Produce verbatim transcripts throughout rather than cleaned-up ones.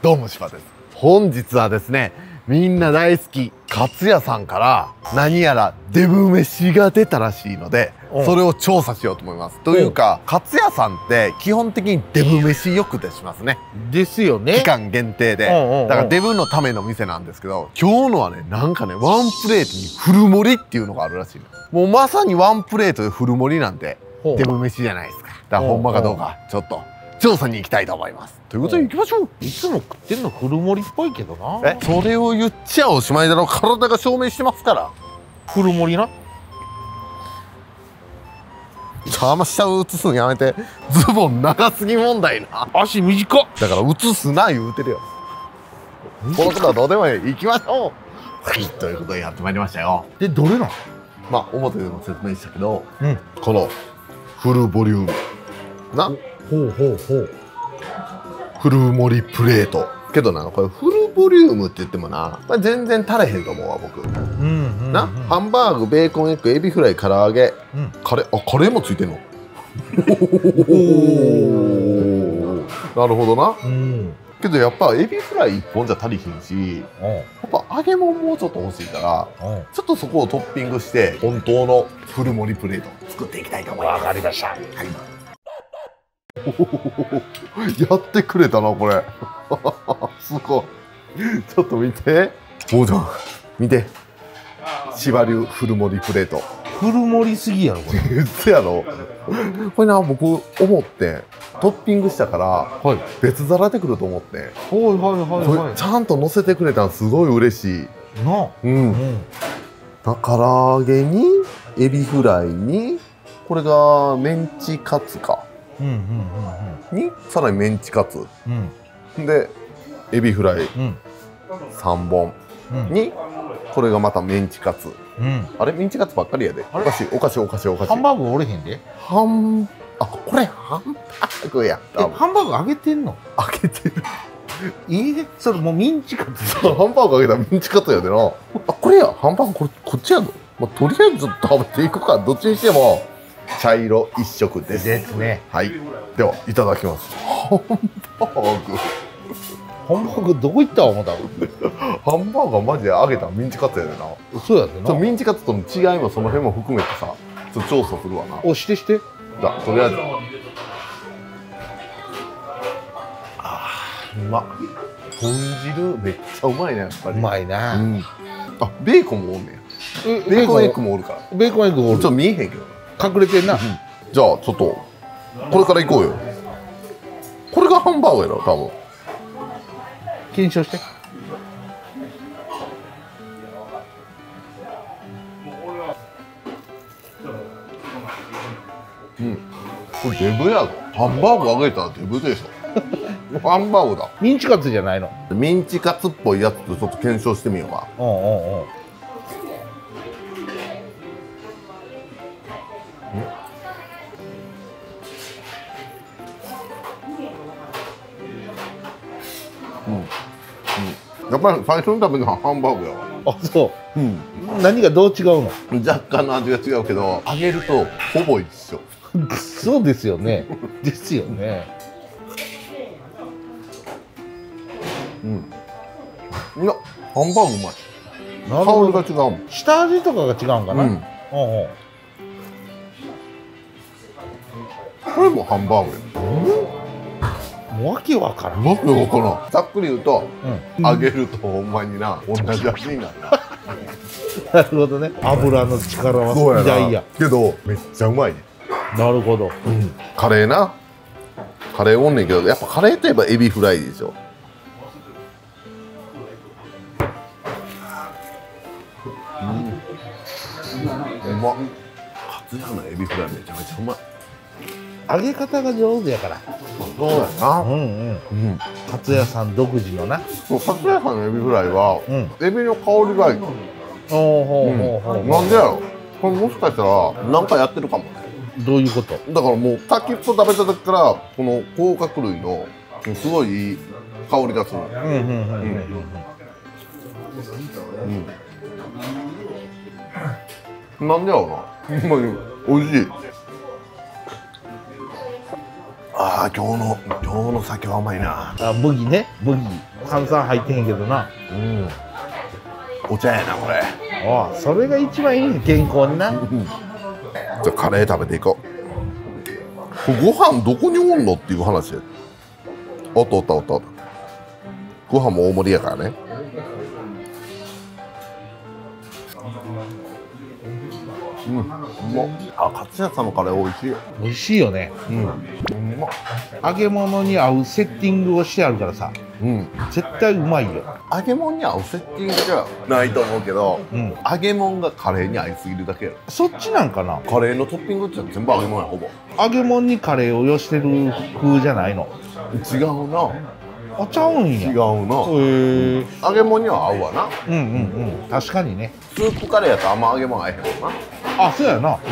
どうも柴です。本日はですね、みんな大好きかつやさんから何やらデブ飯が出たらしいので、それを調査しようと思います。というか、かつやさんって基本的にデブ飯よく出しますね。 ですよね。 期間限定で、だからデブのための店なんですけど、今日のはね、なんかね、ワンプレートにフル盛りっていうのがあるらしいの。もうまさにワンプレートでフル盛りなんてデブ飯じゃないですか。だからほんまかどうかちょっと調査に行きたいと思います。ということで行きましょう。 いつも食ってんのフル盛りっぽいけどな。 え、それを言っちゃおしまいだろ。体が証明してますから。 フル盛りな。 ちょ、あんま下を映すのやめて。ズボン長すぎ問題な。 足短っ。 だから映すな言うてるよ。このことはどうでもいい。行きましょう。はい、ということでやってまいりましたよ。 で、どれなの？ まあ表でも説明したけど、 うん、 このフルボリュームな、 ほうほうほう、 フル盛りプレートけどな、これフルボリュームって言ってもな、これ全然足りへんと思うわ僕。うんうん、な、ハンバーグ、ベーコンエッグ、エビフライ、唐揚げ、うん、カレー、あ、カレーもついてんの。なるほどな。うん、けどやっぱエビフライいっぽんじゃ足りひんし、やっぱ揚げ物もうちょっと欲しいから、ちょっとそこをトッピングして本当のフル盛りプレート作っていきたいと思います。わかりました。はい。やってくれたなこれ。すごい。ちょっと見て。もうじゃん。見て。芝流フル盛りプレート。 フル盛りすぎやろこれ。 そやろ。これな、僕思ってトッピングしたから、はい、別皿でくると思って。はいはいはいはい。ちゃんと乗せてくれたのすごい嬉しい。な。うん。うん、だ唐揚げにエビフライにこれがメンチカツか。にさらにメンチカツ、うん、でエビフライ、うん、さんぼん、うん、にこれがまたメンチカツ、うん、あれメンチカツばっかりやで。おかしいおかしいおかしいおかしい。 ハンバーグ折れへんで。 ハンあこれハンバーグや。 ハンバーグ揚げてんの？ 揚げてる。 いいね。それもうミンチカツ。 ハンバーグ揚げたらミンチカツやでな。あこれやハンバーグこれこっちやぞ。まあ、とりあえず食べていくか。どっちにしても茶色一色です。 ですね。はい。 ではいただきます。ハンバーグ。 ハンバーグどこ行った思ったの？ ハンバーガーマジで揚げたミンチカツやでな。 そうやでな。 ミンチカツとの違いもその辺も含めてさ、ちょっと調査するわな。 おしてして。 じゃとりあえず。あーうまっ。豚汁めっちゃうまいねやっぱり。 うまいな。うん、 あベーコンもおんねん。ベーコンエッグもおるから。 ベーコンエッグもおる。 ちょっと見えへんけど。 隠れてんな。うん、 じゃあちょっとこれから行こうよ。これがハンバーグやろ多分。 検証して。 うん。これデブやぞ。ハンバーグ揚げたらデブでしょ。ハンバーグだ。 ミンチカツじゃないの。 ミンチカツっぽいやつとちょっと検証してみようか。うんうんうん。やっぱり最初に食べるのはハンバーグやわ。 あ、そう。うん。何がどう違うの？ 若干の味が違うけど、揚げるとほぼ一緒。 そうですよね。ですよね。 うん。いや、ハンバーグうまい。香りが違うもん。 下味とかが違うんかな。うん。うんうん。 これもハンバーグや。 うん。わけわからん。 わけわからん。ざっくり言うと、うん、揚げるとほんまにな同じ味になるな。 なるほどね。油の力は偉大や。 けどめっちゃうまいね。 なるほど。 うん。カレーな。カレーおんねんけど、やっぱカレーといえばエビフライでしょ。うん。うまっ。かつやのエビフライめちゃめちゃうまい。 揚げ方が上手やから。 そうやな。うんうん。 かつやさん独自のな。かつやさんのエビフライは、うん、エビの香りがいい。おおほうほうほう。なんでやろ。これもしかしたらなんかやってるかもね。どういうこと？だからもう先っぽ食べた時からこの甲殻類のすごいいい香りがする。うんうんうんうんうん。なんでやろな。ほんまに美味しい。ああ今日の今日の酒はうまいな。 あ麦ね麦。 炭酸入ってへんけどな。 うん。お茶やなこれ。 ああ、それが一番いいね、健康にな。うん、 じゃあカレー食べていこう。これご飯どこにおんのっていう話で。おっとおっとおっと。ご飯も大盛りやからね。うん、うまっ。あ、勝谷さんのカレー美味しい。 美味しいよね。うん。うまっ。揚げ物に合うセッティングをしてあるからさ。うん。絶対うまいよ。 揚げ物に合うセッティングじゃないと思うけど、うん、揚げ物がカレーに合いすぎるだけやろ。 そっちなんかな。 カレーのトッピングって全部揚げ物やほぼ。 揚げ物にカレーをよしてる風じゃないの。 違うな。 あ、ちゃうんや。 違うな。へえ。揚げ物には合うわな。 うんうんうん。確かにね。 スープカレーやとあんま揚げ物合えへんもんな。 あ、そうやな。うん、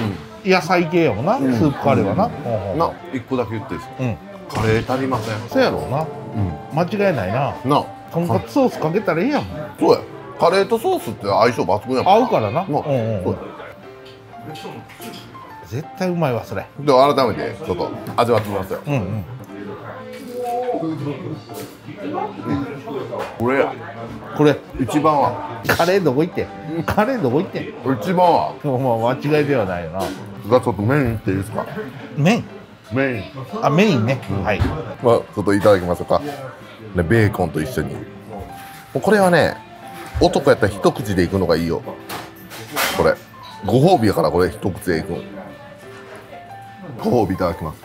野菜系やもんな、うん、スープカレーはな。 うん、な、一個だけ言ってるんですよ。うん。カレー足りません。 そうやろうな。うん。間違いないな。な。とんかつソースかけたらええやん。 そうや。カレーとソースって相性抜群やもん。 合うからな。うんうん。絶対うまいわそれ。 では改めてちょっと味わってみますよ。うんうん。これや。 これ一番はカレーどこ行って。カレーどこ行って。 一番は。 もう間違いではないよな。 がちょっと麺いっていいですか。 麺。 メイン。 あ、メインね。うん、はい。 まあちょっといただきましょうか。ね、ベーコンと一緒に。これはね、男やったら一口でいくのがいいよ。これご褒美やから、これ一口でいく。ご褒美いただきます。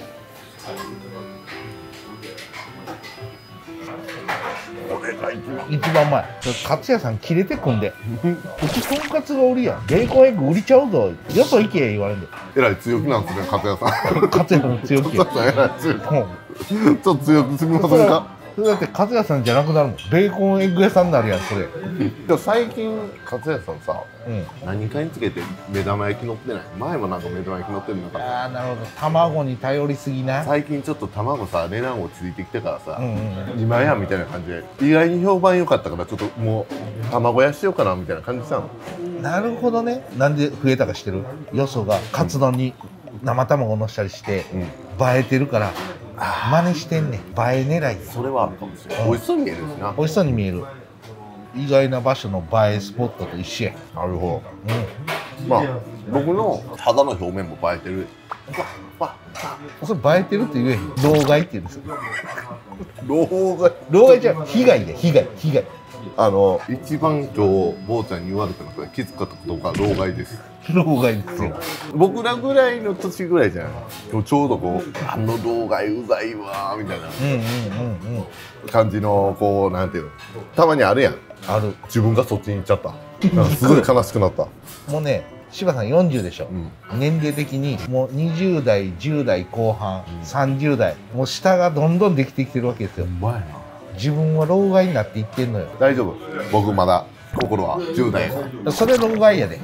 これが一番一番うまい。勝谷さん切れてくんで。うちとんかつが売りやん。ベーコンエッグ売りちゃうぞ。よそ行け言われんで。 えらい強気なんですね、勝谷さん。 勝谷さん強気。 勝谷さんえらい強気。ちょっと強くすみませんか。 だって勝谷さんじゃなくなるもん。ベーコンエッグ屋さんになるやんそれ。 でも最近勝谷さんさ、うん、何かにつけて目玉焼き乗ってない。前もなんか目玉焼き乗ってるのか。 ああ、なるほど。卵に頼りすぎな。 最近ちょっと卵さ値段落ち着いてきてからさ、うんうん、今やみたいな感じで意外に評判良かったから、ちょっともう卵屋しようかなみたいな感じしたの。 なるほどね。なんで増えたかしてる。よそがカツ丼に生卵をのしたりして、うん、映えてるから真似してんねん。映え狙い。 それはあるかもしれない。美味しそうに見えるしな。 美味しそうに見える。意外な場所の映えスポットと一緒や。 なるほど。うん、まあ僕の肌の表面も映えてる。 それ映えてるって言えへん。老害って言うんですよ。 老害。 老害じゃん。被害で被害被害。 あの一番今日坊ちゃんに言われたのが気づかったことが老害です。 老害ですよ。 僕らぐらいの年ぐらいじゃない。今日ちょうどこうあの老害うざいわみたいな感じのこうなんていうのたまにあるやん。 ある。 自分がそっちに行っちゃった。すごい悲しくなった。 もうね、柴さんよんじゅうでしょ。うん、年齢的にもうにじゅう代じゅう代後半、うん、さんじゅう代もう下がどんどんできてきてるわけですよ。うまいな。自分は老害になっていってんのよ。 大丈夫。僕まだ心はじゅう代やから。 それ老害やで。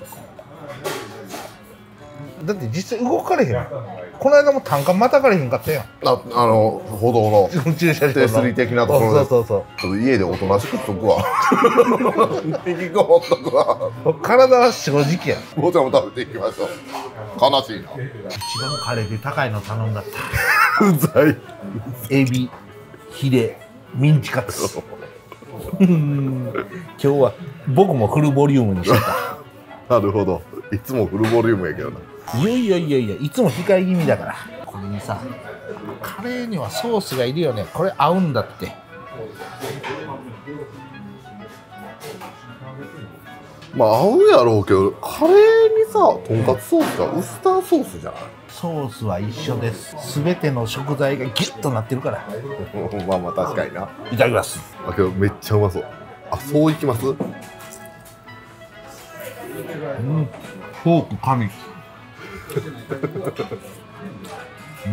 だって実際動かれへん。この間も単価またかれへんかったやん。 あ、あの歩道の駐車場の手すり的なところで。 そうそうそう。 ちょっと家でおとなしくしとくわ。引きこもっとくわ。 体は正直や。 坊ちゃんも食べていきましょう。悲しいな。 一番カレーで高いの頼んだった。 うざい。 エビ、ヒレ、ミンチカツ。今日は僕もフルボリュームにしてた。なるほど。いつもフルボリュームやけどな。 いやいやいやいや、いつも控え気味だから。これにさ、カレーにはソースがいるよね。これ合うんだって。 まあ合うやろうけど、カレーにさ、とんかつソースがウスターソースじゃない？ ソースは一緒です。すべての食材がギュッとなってるから。 まあまあ確かにな。 いただきます。 だけどめっちゃうまそう。あ、そういきます？うん。 フォーク神。 うん、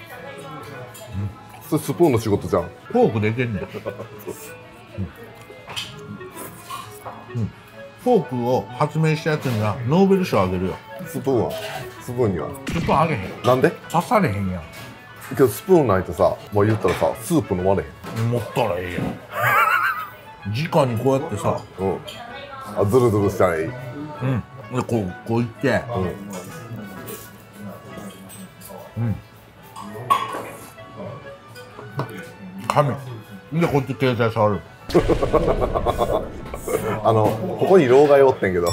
それスプーンの仕事じゃん。 フォークでいけんねん。うんうん、フォークを発明したやつにはノーベル賞あげるよ。 スプーンはスプーンにはスプーンあげへん。 なんで？ 刺されへんやん。 けどスプーンないとさ、もう言ったらさ、スープ飲まれへん。 持ったらええやん。直にこうやってさ、 うん、あ、ズルズルしたらいい。うん。 でこうこういって、うん、うん、神。 でこっち携帯触る。 あのここに老害おってんけど。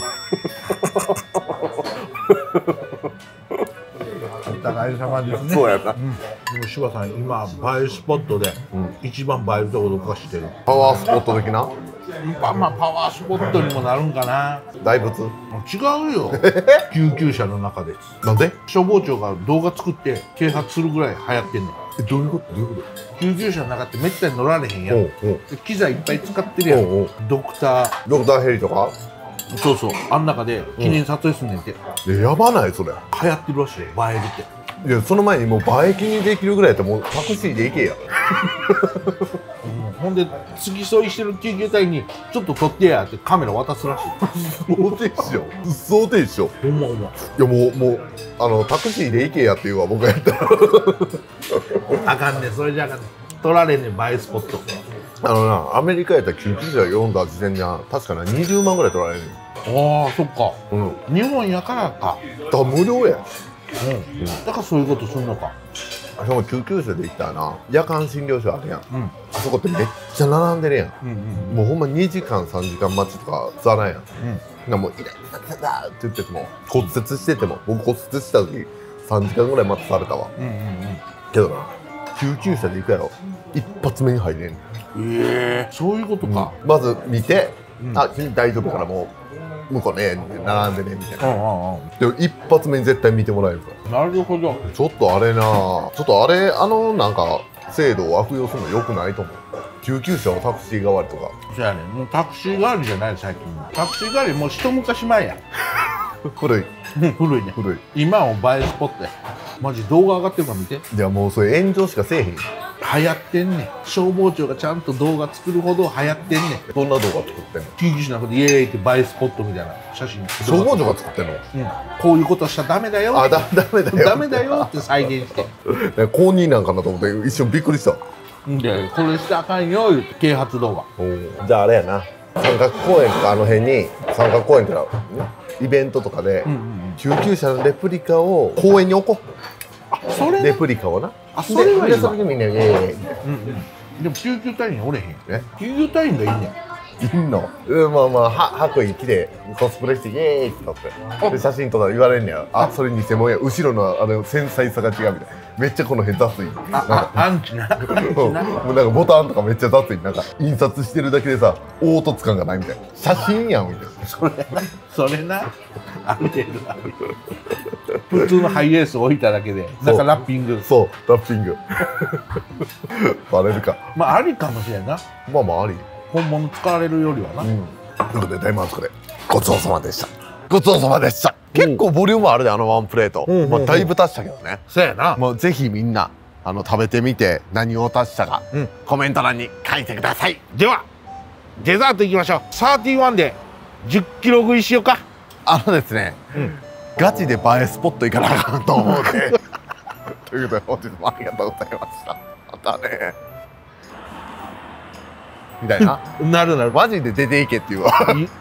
お互い様ですね。 そうやな。 うん、でも柴さん今映えスポットで一番映えるとこどこか知ってる？ パワースポット的な？ まあまあパワースポットにもなるんかな。 大仏？ 違うよ。救急車の中で。 なんで？ 消防庁が動画作って啓発するぐらい流行ってんねん。 え、どういうこと？どういうこと？ 救急車の中ってめったに乗られへんやん。機材いっぱい使ってるやん。ドクタードクターヘリとか？ そうそう、あん中で記念撮影すんねんて。 え、やばないそれ？ 流行ってるらしいよ、映えるって。 いや、その前にもう映え気にできるぐらいやったらもうタクシーで行けや。 うん、ほんで付き添いしてる救急隊にちょっと撮ってやってカメラ渡すらしい。 そうでしょ。そうでしょ。 ほんまほんま。 いやもうもうあのタクシーで行けやって言うわ僕やったら。 あかんねん、それじゃあかんねん。撮られんねん、映えスポット。 あのな、アメリカやったら救急車読んだ時点で確かなにじゅうまんぐらい取られる。 ああ、そっか。 うん。 日本やからか。 だから無料や。 うん。だからそういうことすんのか。 しかも救急車で行ったらな、夜間診療所あるやん。 うん。 あそこってめっちゃ並んでるやん。 うんうん。 もうほんまにじかんさんじかん待ちとかざらやん。 うん。 なもうイライライラって言ってても骨折してても僕骨折した時さんじかんぐらい待たされたわ。 うんうんうん。 けどな、救急車で行くやろ。一発目に入れん。 ええー、そういうことか。 うん、まず見て、 うん、 あ、君大丈夫からもう向こうね並んでねみたいな。 うんうんうん。 でも一発目に絶対見てもらえるから。なるほど。 ちょっとあれな、ちょっとあれあのなんか制度を悪用するの良くないと思う。救急車をタクシー代わりとか。 そうやねん、もうタクシー代わりじゃない最近。タクシー代わりもう一昔前や。 古い。 古いね。 古い。 今は映えスポットや。マジ動画上がってるから見て。 いやもうそれ炎上しかせえへん。 流行ってんねん。消防庁がちゃんと動画作るほど流行ってんねん。 どんな動画作ってんの？ 救急車の中でイエーイって映えスポットみたいな写真。 消防庁が作ってんの？ うん。こういうことしちゃダメだよ。 あ、だダメだよ。 ダメだよって再現して。 公認なんかなと思って一瞬びっくりした。 で、これしてあかんよ言って啓発動画。 じゃああれやな。三角公園とかあの辺に三角公園とかイベントとかで救急車のレプリカを公園に置こう。 あ、それレプリカをな。 あ、それはいいわ。 でそれでみんなイエーイ。 うんうん。でも救急隊員おれへん。え？救急隊員がいいねん。 いんの？うん、まあまあは白衣着てコスプレしてイエーイって撮ってで写真撮ったら言われんねや。あ、それ偽物や。後ろのあの繊細さが違うみたいな。めっちゃこの辺雑い。 あ、アンチな。 もうなんかボタンとかめっちゃ雑い。なんか印刷してるだけでさ凹凸感がないみたいな。写真やんみたいな。 それな、それな。ある程度ある。普通のハイエース置いただけで、なんかラッピング。 そう、ラッピング。バレるか。 まあありかもしれんな。 まあまああり。 本物使われるよりはな。 うん。ということで大満足でごちそうさまでした。ごちそうさまでした。結構ボリュームあるであのワンプレート。まあだいぶ足したけどね。 そうやな。 もうぜひみんなあの食べてみて何を足したか、うん、コメント欄に書いてください。 ではデザートいきましょう。サーティワンでじゅっキロ食いしようか。 あのですね、うん、ガチで映えスポット行かなあかんと思うのでということで本日もありがとうございました。またねみたいな。 なるなる。 マジで出ていけっていうわ。